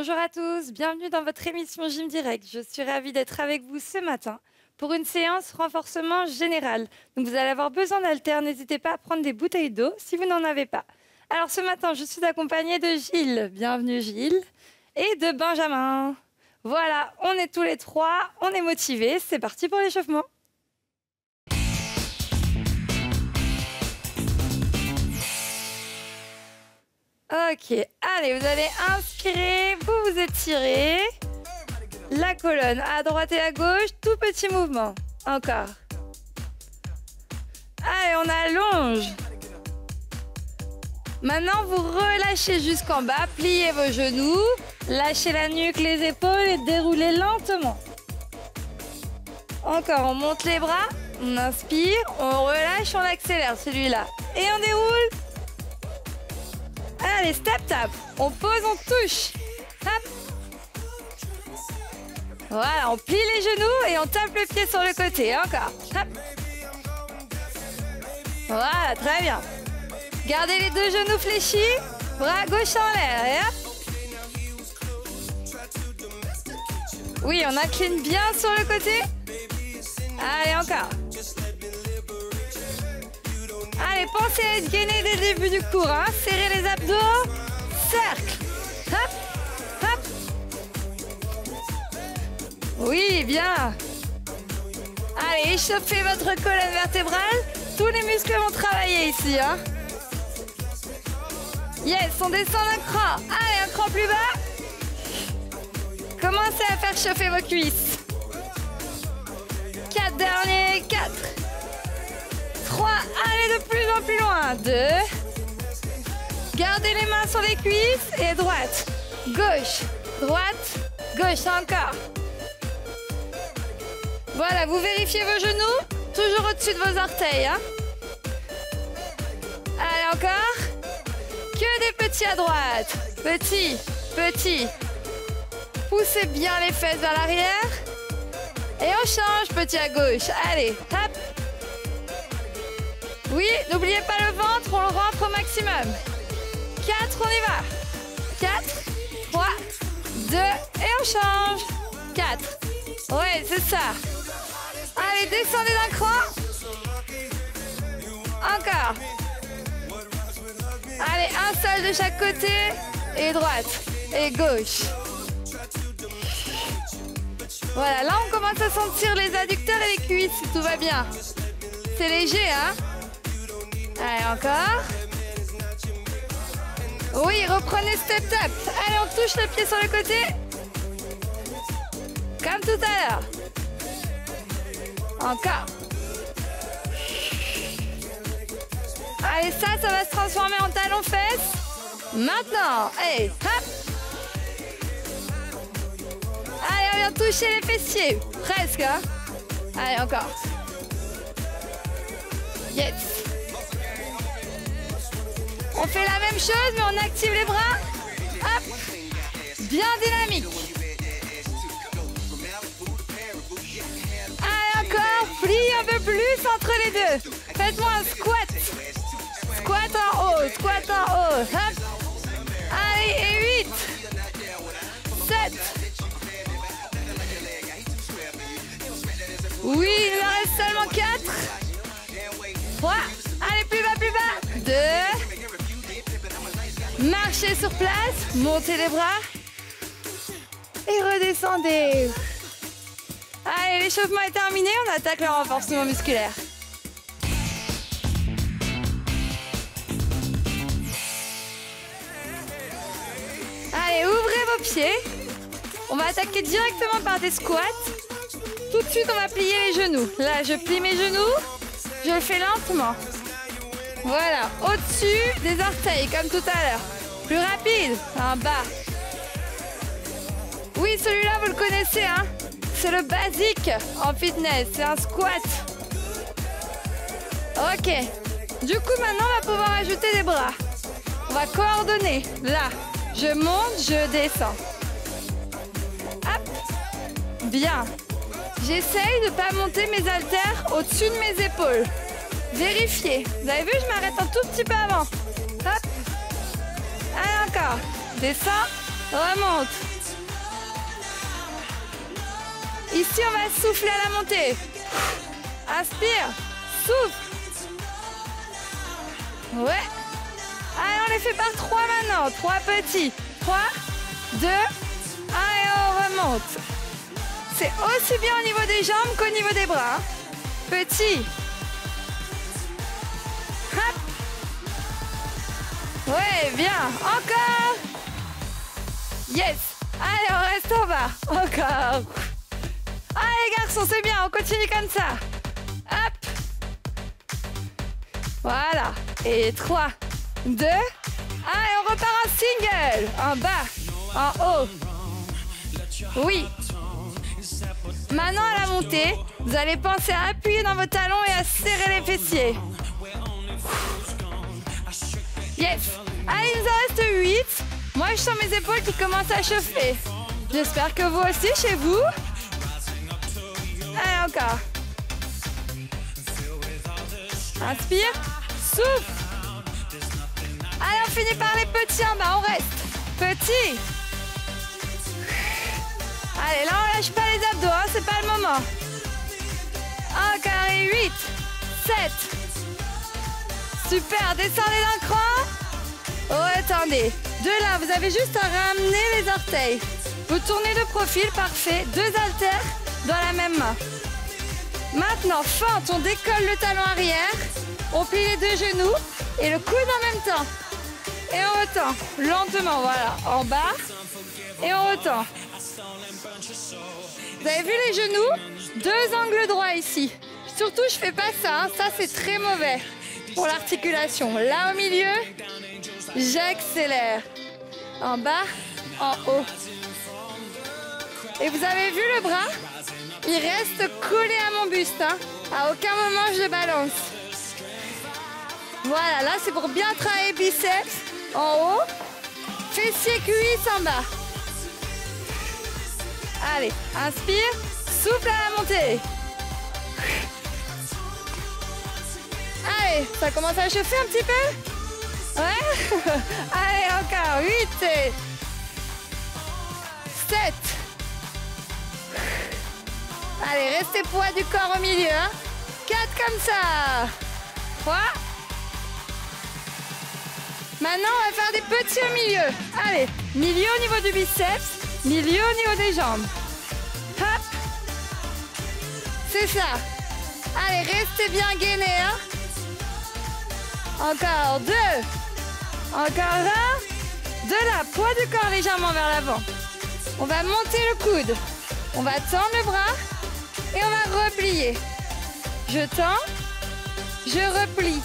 Bonjour à tous, bienvenue dans votre émission Gym Direct. Je suis ravie d'être avec vous ce matin pour une séance renforcement général. Donc vous allez avoir besoin d'haltères, n'hésitez pas à prendre des bouteilles d'eau si vous n'en avez pas. Alors ce matin, je suis accompagnée de Gilles, bienvenue Gilles, et de Benjamin. Voilà, on est tous les trois, on est motivés, c'est parti pour l'échauffement. Ok, allez, vous allez inspirer, vous vous étirez. La colonne à droite et à gauche, tout petit mouvement. Encore. Allez, on allonge. Maintenant, vous relâchez jusqu'en bas, pliez vos genoux, lâchez la nuque, les épaules et déroulez lentement. Encore, on monte les bras, on inspire, on relâche, on accélère celui-là. Et on déroule. Allez, step tap. On pose, on touche. Hop. Voilà, on plie les genoux et on tape le pied sur le côté. Encore. Hop. Voilà, très bien. Gardez les deux genoux fléchis. Bras gauche en l'air. Et hop. Oui, on incline bien sur le côté. Allez, encore. Allez, pensez à être gainé dès le début du cours. Hein. Serrez les abdos. Cercle. Hop, hop. Oui, bien. Allez, échauffez votre colonne vertébrale. Tous les muscles vont travailler ici. Hein. Yes, on descend d'un cran. Allez, un cran plus bas. Commencez à faire chauffer vos cuisses. 4 derniers, 4. 3, allez de plus en plus loin. 2. Gardez les mains sur les cuisses et droite, gauche, encore. Voilà, vous vérifiez vos genoux, toujours au-dessus de vos orteils. Hein. Allez, encore. Que des petits à droite. Petit, petit. Poussez bien les fesses vers l'arrière. Et on change, petit à gauche. Allez, hop. Oui, n'oubliez pas le ventre, on le rentre au maximum. 4, on y va. 4, 3, 2, et on change. 4. Ouais, c'est ça. Allez, descendez d'un cran. Encore. Allez, un seul de chaque côté. Et droite, et gauche. Voilà, là on commence à sentir les adducteurs et les cuisses, tout va bien. C'est léger, hein? Allez, encore. Oui, reprenez step tap. Allez, on touche le pied sur le côté. Comme tout à l'heure. Encore. Allez, ça va se transformer en talon-fesse. Maintenant, allez, hop. Allez, on vient toucher les fessiers. Presque, hein. Allez, encore. Yes. On fait la même chose, mais on active les bras. Hop. Bien dynamique. Allez, encore. Plie un peu plus entre les deux. Faites-moi un squat. Squat en haut, squat en haut. Hop. Allez, et 8. 7. Oui, il me reste seulement 4. 3. Allez, plus bas, plus bas. 2. Marchez sur place, montez les bras et redescendez. Allez, l'échauffement est terminé, on attaque le renforcement musculaire. Allez, ouvrez vos pieds. On va attaquer directement par des squats. Tout de suite, on va plier les genoux. Là, je plie mes genoux, je le fais lentement. Voilà, au-dessus des orteils, comme tout à l'heure. Plus rapide, en bas. Oui, celui-là, vous le connaissez, hein. C'est le basique en fitness, c'est un squat. Ok. Du coup, maintenant, on va pouvoir ajouter des bras. On va coordonner. Là, je monte, je descends. Hop. Bien. J'essaye de ne pas monter mes haltères au-dessus de mes épaules. Vérifiez. Vous avez vu, je m'arrête un tout petit peu avant. Hop. Allez, encore. Descends, remonte. Ici, on va souffler à la montée. Inspire, souffle. Ouais. Allez, on les fait par 3 maintenant. 3 petits. 3, 2, 1 et on remonte. C'est aussi bien au niveau des jambes qu'au niveau des bras. Petit. Hop. Ouais, bien. Encore. Yes. Allez, on reste en bas. Encore. Allez, garçons, c'est bien. On continue comme ça. Hop. Voilà. Et 3, 2, 1. Et on repart en single. En bas. En haut. Oui. Maintenant, à la montée, vous allez penser à appuyer dans vos talons et à serrer les fessiers. Yes. Allez, il nous en reste 8. Moi, je sens mes épaules qui commencent à chauffer. J'espère que vous aussi, chez vous. Allez, encore. Inspire. Souffle. Allez, on finit par les petits en bas. On reste. Petits. Allez, là, on lâche pas les abdos. Hein, c'est pas le moment. Encore et 8. 7. Super. Descendez d'un cran. Retendez. De là, vous avez juste à ramener les orteils. Vous tournez de profil, parfait. 2 haltères dans la même main. Maintenant, fente, on décolle le talon arrière. On plie les 2 genoux et le coude en même temps. Et on retend, lentement, voilà. En bas, et on retend. Vous avez vu les genoux? 2 angles droits ici. Surtout, je fais pas ça. Hein. Ça, c'est très mauvais pour l'articulation. Là, au milieu, j'accélère. En bas, en haut. Et vous avez vu le bras? Il reste collé à mon buste. Hein. À aucun moment, je le balance. Voilà, là, c'est pour bien travailler biceps. En haut, fessiers, cuisses en bas. Allez, inspire, souffle à la montée. Allez, ça commence à chauffer un petit peu? Ouais. Allez, encore 8 et 7. Allez, restez poids du corps au milieu. Hein. 4 comme ça. 3. Maintenant, on va faire des petits au milieu. Allez, milieu au niveau du biceps, milieu au niveau des jambes. Hop. C'est ça. Allez, restez bien gainés. Hein. Encore 2. Encore 1. De là, poids du corps légèrement vers l'avant. On va monter le coude. On va tendre le bras et on va replier. Je tends, je replie.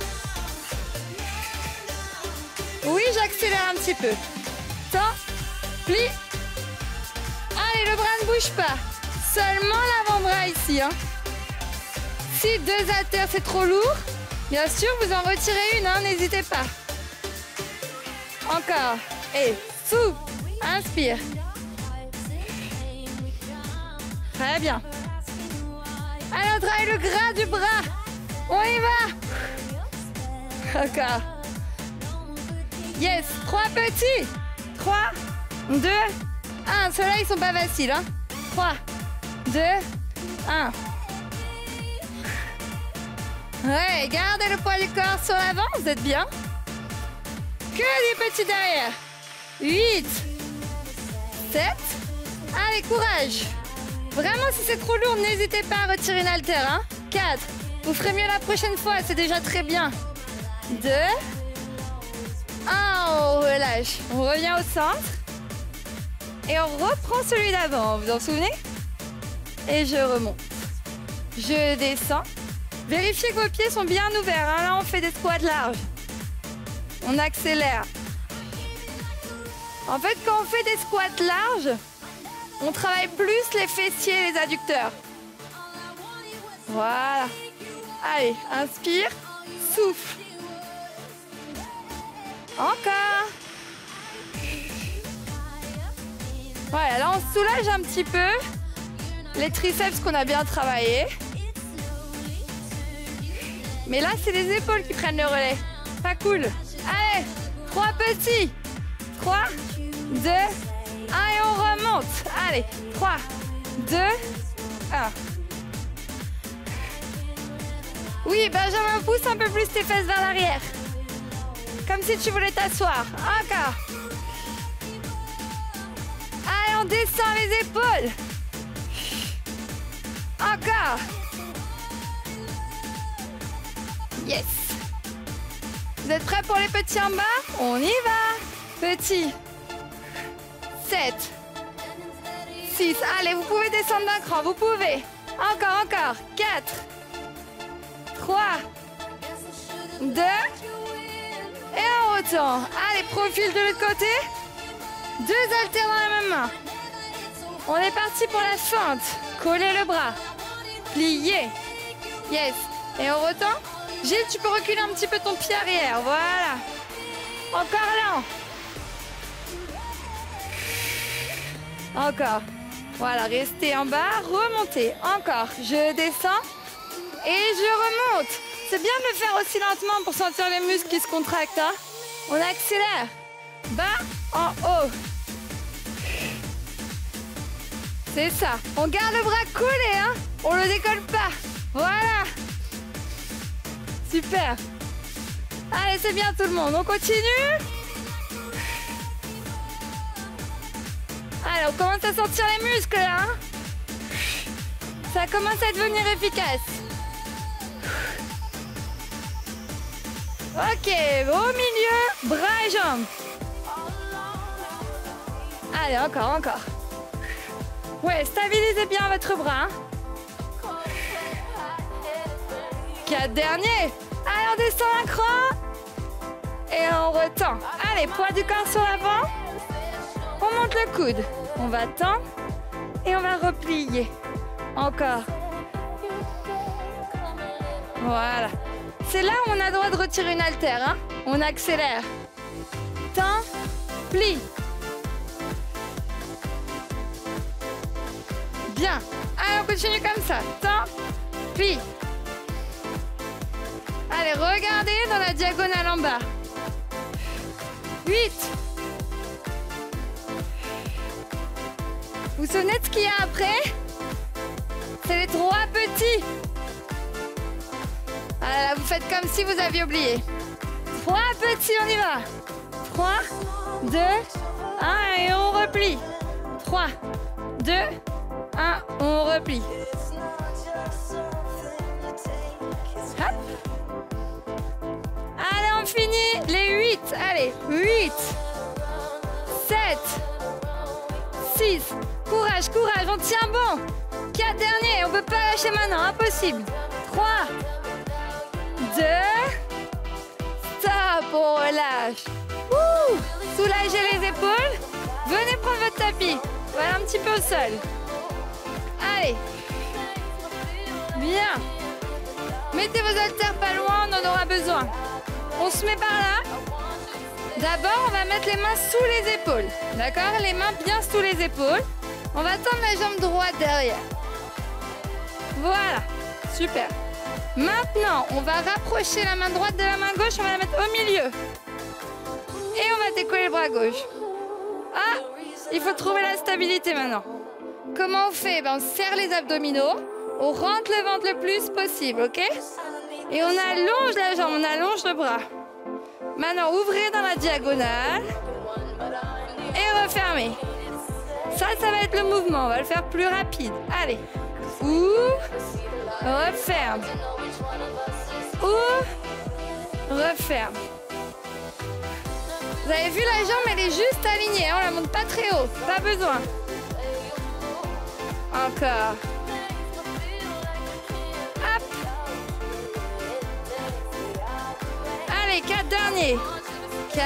Oui, j'accélère un petit peu. Tends, plie. Allez, le bras ne bouge pas. Seulement l'avant-bras ici. Hein. Si 2 haltères, c'est trop lourd, bien sûr, vous en retirez une, hein, n'hésitez pas. Encore. Et souffle. Inspire. Très bien. Allez, on travaille le gras du bras. On y va. Encore. Yes. 3 petits. 3, 2, 1. Ceux-là, ils sont pas faciles. Hein. 3, 2, 1. Ouais, gardez le poids du corps sur l'avant. Vous êtes bien. Que des petits derrière. 8, 7. Allez, courage. Vraiment, si c'est trop lourd, n'hésitez pas à retirer une haltère. Hein. 4. Vous ferez mieux la prochaine fois, c'est déjà très bien. 2. 1, on relâche. On revient au centre. Et on reprend celui d'avant, vous vous en souvenez? Et je remonte. Je descends. Vérifiez que vos pieds sont bien ouverts. Hein. Là, on fait des squats larges. On accélère. En fait, quand on fait des squats larges, on travaille plus les fessiers et les adducteurs. Voilà. Allez, inspire, souffle. Encore. Voilà, là on soulage un petit peu les triceps qu'on a bien travaillé. Mais là, c'est les épaules qui prennent le relais. Pas cool. Allez, 3 petits. 3, 2, 1 et on remonte. Allez, 3, 2, 1. Oui, Benjamin, pousse un peu plus tes fesses vers l'arrière. Comme si tu voulais t'asseoir. Encore. Allez, on descend les épaules. Encore. Yes. Vous êtes prêts pour les petits en bas? On y va. Petit. 7. 6. Allez, vous pouvez descendre d'un cran. Vous pouvez. Encore, encore. 4. 3. 2. Et on retourne. Allez, profil de l'autre côté. 2 haltères dans la même main. On est parti pour la fente. Collez le bras. Pliez. Yes. Et on retourne. Gilles, tu peux reculer un petit peu ton pied arrière. Voilà. Encore lent. Encore. Voilà, restez en bas. Remontez. Encore. Je descends. Et je remonte. C'est bien de le faire aussi lentement pour sentir les muscles qui se contractent. Hein. On accélère. Bas, en haut. C'est ça. On garde le bras collé. Hein. On ne le décolle pas. Voilà. Super. Allez, c'est bien tout le monde. On continue. Allez, on commence à sentir les muscles là. Hein. Ça commence à devenir efficace. Ok, au milieu, bras et jambes. Allez, encore, encore. Ouais, stabilisez bien votre bras. 4 derniers. Allez, on descend un cran. Et on retend. Allez, poids du corps sur l'avant. On monte le coude. On va tendre. Et on va replier. Encore. Voilà. C'est là où on a le droit de retirer une haltère. Hein. On accélère. Tend, plie. Bien. Allez, on continue comme ça. Tend, plie. Allez, regardez dans la diagonale en bas. 8. Vous vous souvenez de ce qu'il y a après? C'est les 3 petits. Voilà, vous faites comme si vous aviez oublié. 3 petits, on y va. 3, 2, 1 et on replie. 3, 2, 1, on replie. Hop. Allez, on finit les 8. Allez, 8, 7, 6. Courage, courage, on tient bon. 4 derniers, on ne peut pas lâcher maintenant, impossible. 3, 2, stop, on relâche. Ouh, soulagez les épaules. Venez prendre votre tapis. Voilà un petit peu au sol. Allez. Bien. Mettez vos haltères pas loin, on en aura besoin. On se met par là. D'abord, on va mettre les mains sous les épaules. D'accord? Les mains bien sous les épaules. On va tendre la jambe droite derrière. Voilà. Super. Maintenant, on va rapprocher la main droite de la main gauche. On va la mettre au milieu. Et on va décoller le bras gauche. Ah, il faut trouver la stabilité maintenant. Comment on fait? On serre les abdominaux. On rentre le ventre le plus possible, ok? Et on allonge la jambe, on allonge le bras. Maintenant, ouvrez dans la diagonale. Et refermez. Ça va être le mouvement. On va le faire plus rapide. Allez. Ouvre. Referme. Ouvre. Referme. Vous avez vu, la jambe, elle est juste alignée. On la monte pas très haut. Pas besoin. Encore. Hop. Allez, 4 derniers. 4.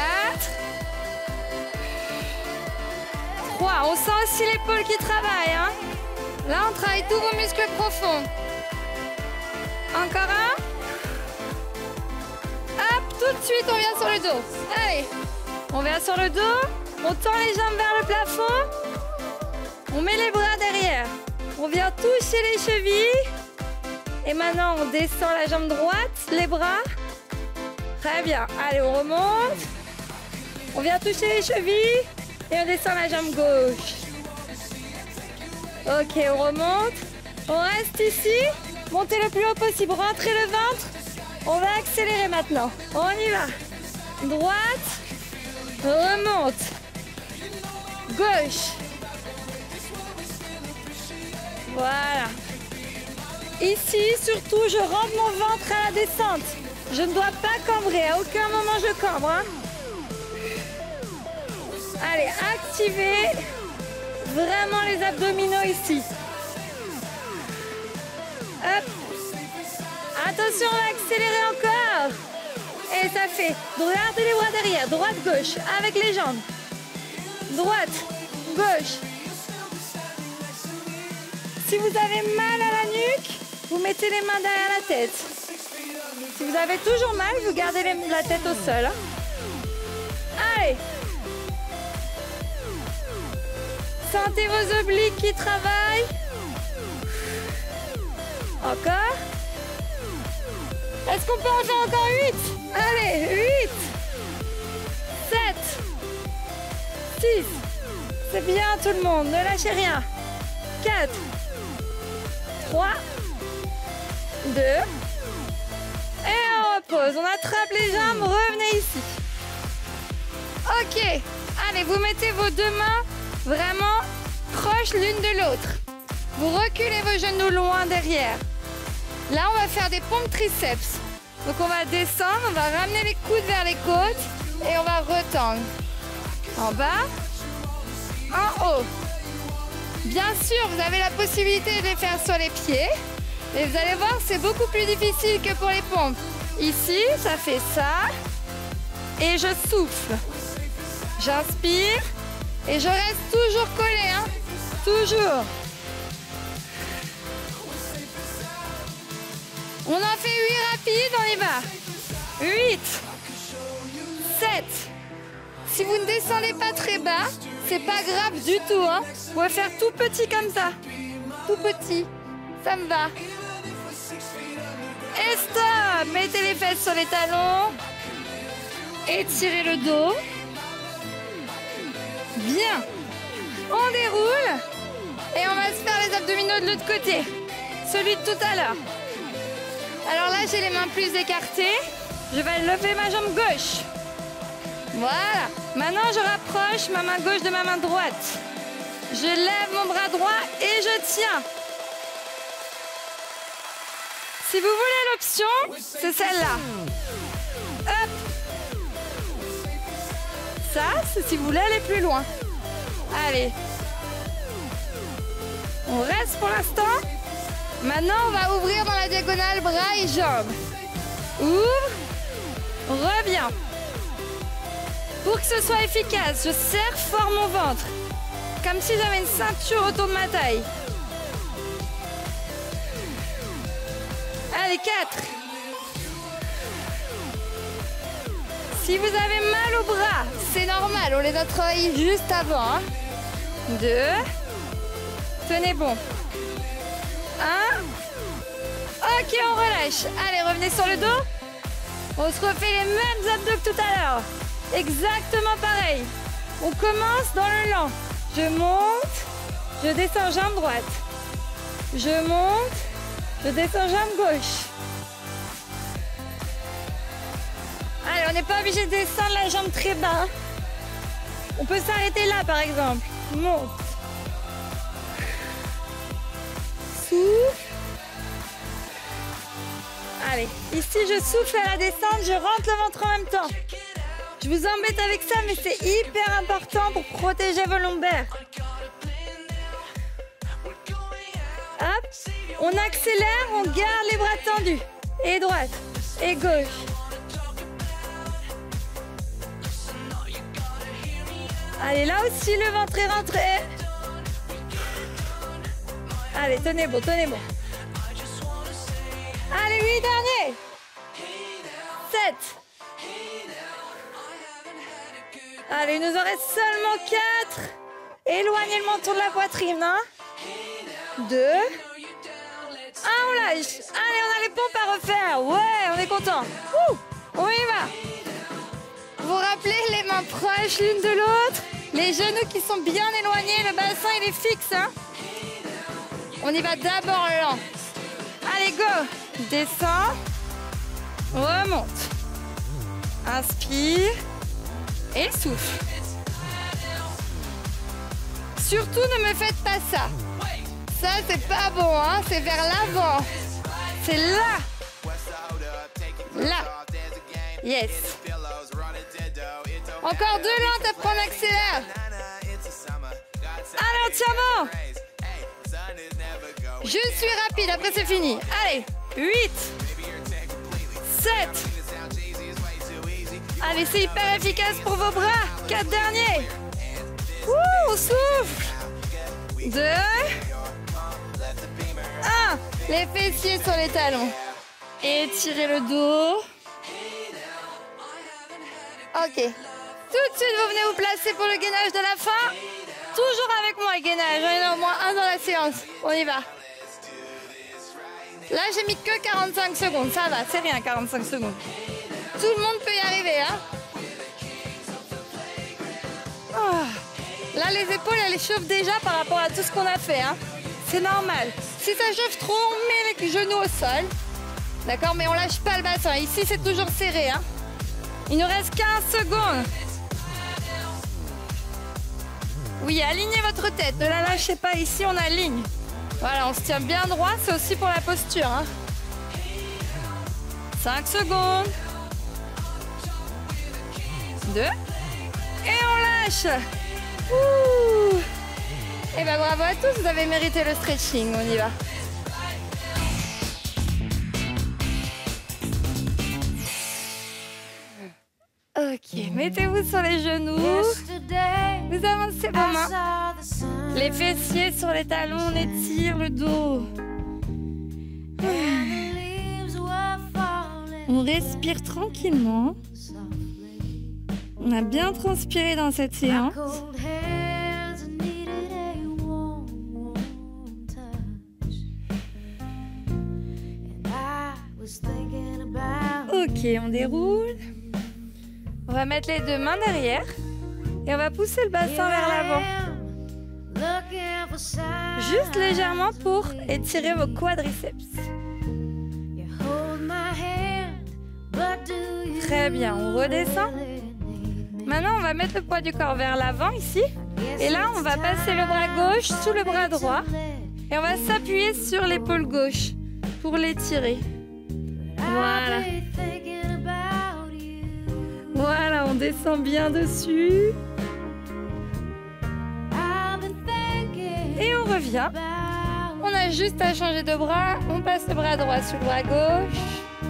3. On sent aussi l'épaule qui travaille. Hein. Là, on travaille tous vos muscles profonds. Encore un. Hop, tout de suite, on vient sur le dos. Allez, on vient sur le dos. On tend les jambes vers le plafond. On met les bras derrière. On vient toucher les chevilles. Et maintenant, on descend la jambe droite, les bras. Très bien. Allez, on remonte. On vient toucher les chevilles. Et on descend la jambe gauche. Ok, on remonte. On reste ici. Montez le plus haut possible. Rentrez le ventre. On va accélérer maintenant. On y va. Droite. Remonte. Gauche. Voilà. Ici, surtout, je rentre mon ventre à la descente. Je ne dois pas cambrer. À aucun moment, je cambre. Hein. Allez, activez vraiment les abdominaux ici. Hop. Attention, on va accélérer encore. Et ça fait. Regardez les bras derrière. Droite, gauche. Avec les jambes. Droite, gauche. Si vous avez mal à la nuque, vous mettez les mains derrière la tête. Si vous avez toujours mal, vous gardez la tête au sol. Hein. Allez. Sentez vos obliques qui travaillent. Encore. Est-ce qu'on peut en faire encore 8? Allez, 8, 7, 6. C'est bien tout le monde, ne lâchez rien. 4, 3, 2. Et on repose. On attrape les jambes, revenez ici. Ok. Allez, vous mettez vos deux mains vraiment proches l'une de l'autre. Vous reculez vos genoux loin derrière. Là, on va faire des pompes triceps. Donc, on va descendre, on va ramener les coudes vers les côtes et on va retendre. En bas, en haut. Bien sûr, vous avez la possibilité de les faire sur les pieds. Et vous allez voir, c'est beaucoup plus difficile que pour les pompes. Ici, ça fait ça. Et je souffle. J'inspire. Et je reste toujours collée. Hein. Toujours. On en fait 8 rapides, on y va. 8, 7. Si vous ne descendez pas très bas, c'est pas grave du tout. Hein. On va faire tout petit comme ça. Tout petit. Ça me va. Et stop. Mettez les fesses sur les talons. Étirez le dos. Bien. On déroule. Et on va se faire les abdominaux de l'autre côté. Celui de tout à l'heure. Alors là, j'ai les mains plus écartées. Je vais lever ma jambe gauche. Voilà. Maintenant, je rapproche ma main gauche de ma main droite. Je lève mon bras droit et je tiens. Si vous voulez l'option, c'est celle-là. Hop. Ça, c'est si vous voulez aller plus loin. Allez. On reste pour l'instant. Maintenant, on va ouvrir dans la diagonale bras et jambes. Ouvre. Reviens. Pour que ce soit efficace, je serre fort mon ventre. Comme si j'avais une ceinture autour de ma taille. Allez, 4. Si vous avez mal au bras, c'est normal. On les a travaillés juste avant. 2. Tenez bon. 1. Ok, on relâche. Allez, revenez sur le dos. On se refait les mêmes abdos que tout à l'heure. Exactement pareil. On commence dans le lent. Je monte, je descends jambe droite. Je monte, je descends jambe gauche. Allez, on n'est pas obligé de descendre la jambe très bas. Hein. On peut s'arrêter là, par exemple. Monte. Souffle. Allez, ici je souffle à la descente, je rentre le ventre en même temps. Je vous embête avec ça, mais c'est hyper important pour protéger vos lombaires. Hop, on accélère, on garde les bras tendus. Et droite, et gauche. Allez, là aussi le ventre est rentré. Allez, tenez bon, tenez bon. Allez, 8 derniers. 7. Allez, il nous en reste seulement 4. Éloignez le menton de la poitrine. 2. 1, on lâche. Allez, on a les pompes à refaire. Ouais, on est content. On y va. Vous rappelez les mains proches l'une de l'autre. Les genoux qui sont bien éloignés. Le bassin, il est fixe. Hein. On y va d'abord lent. Allez, go. Descends. Remonte. Inspire. Et souffle. Surtout, ne me faites pas ça. Ça, c'est pas bon, hein. C'est vers l'avant. C'est là. Là. Yes. Encore 2 lentes, après on accélère. Allez, entièrement. Je suis rapide, après c'est fini. Allez, 8, 7. Allez, c'est hyper efficace pour vos bras. 4 derniers. Ouh, on souffle. 2. 1. Les fessiers sur les talons. Étirez le dos. Ok. Tout de suite, vous venez vous placer pour le gainage de la fin. Toujours avec moi, gainage. J'en ai au moins un dans la séance. On y va. Là, j'ai mis que 45 secondes. Ça va, c'est rien, 45 secondes. Tout le monde peut y arriver, hein. Oh. Là, les épaules, elles chauffent déjà par rapport à tout ce qu'on a fait, hein. C'est normal. Si ça chauffe trop, on met les genoux au sol. D'accord, mais on lâche pas le bassin. Ici, c'est toujours serré, hein. Il nous reste 15 secondes. Oui, alignez votre tête. Ne la lâchez pas. Ici, on aligne. Voilà, on se tient bien droit. C'est aussi pour la posture, hein. 5 secondes. 2. Et on lâche. Ouh. Et ben bravo à tous. Vous avez mérité le stretching. On y va. Ok, mettez-vous sur les genoux. Vous avancez vos mains. Les fessiers sur les talons, on étire le dos. On respire tranquillement. On a bien transpiré dans cette séance. Ok, on déroule. On va mettre les 2 mains derrière et on va pousser le bassin vers l'avant. Juste légèrement pour étirer vos quadriceps. Très bien, on redescend. Maintenant, on va mettre le poids du corps vers l'avant ici. Et là, on va passer le bras gauche sous le bras droit. Et on va s'appuyer sur l'épaule gauche pour l'étirer. Voilà. Voilà, on descend bien dessus. Et on revient. On a juste à changer de bras. On passe le bras droit sur le bras gauche.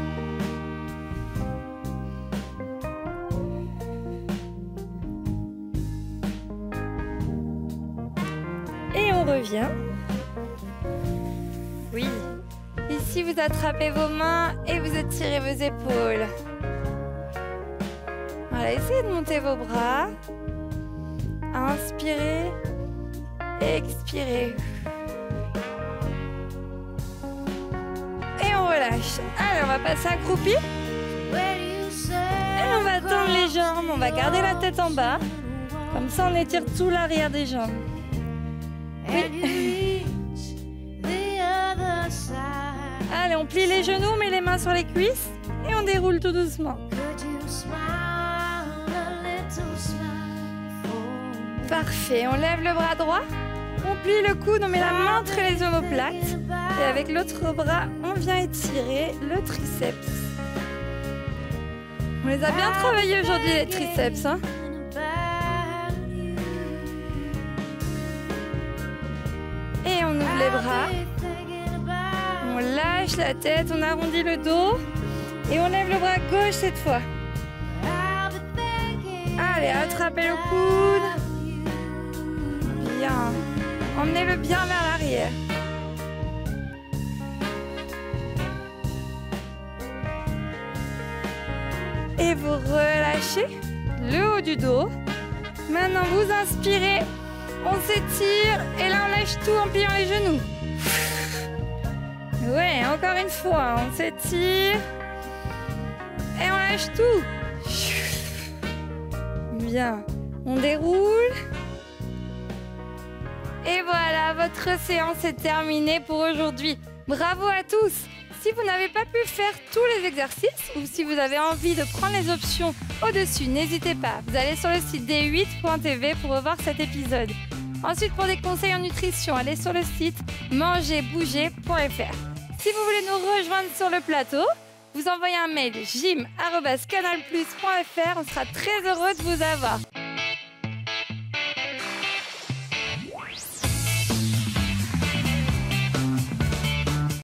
Et on revient. Oui. Ici, vous attrapez vos mains et vous étirez vos épaules. Voilà, essayez de monter vos bras. Inspirez. Expirez. Et on relâche. Allez, on va passer accroupi. Et on va tendre les jambes. On va garder la tête en bas. Comme ça, on étire tout l'arrière des jambes. Oui. Allez, on plie les genoux, on met les mains sur les cuisses. Et on déroule tout doucement. Parfait, on lève le bras droit, on plie le coude, on met la main entre les omoplates et avec l'autre bras, on vient étirer le triceps. On les a bien travaillés aujourd'hui, les triceps, hein. Et on ouvre les bras, on lâche la tête, on arrondit le dos et on lève le bras gauche cette fois. Allez, attrapez le coude. Bien. Emmenez-le bien vers l'arrière. Et vous relâchez le haut du dos. Maintenant, vous inspirez. On s'étire. Et là, on lâche tout en pliant les genoux. Ouais, encore une fois. On s'étire. Et on lâche tout. Bien. On déroule. Et voilà, votre séance est terminée pour aujourd'hui. Bravo à tous! Si vous n'avez pas pu faire tous les exercices ou si vous avez envie de prendre les options au-dessus, n'hésitez pas. Vous allez sur le site d8.tv pour revoir cet épisode. Ensuite, pour des conseils en nutrition, allez sur le site mangerbouger.fr. Si vous voulez nous rejoindre sur le plateau, vous envoyez un mail gym@canalplus.fr. On sera très heureux de vous avoir.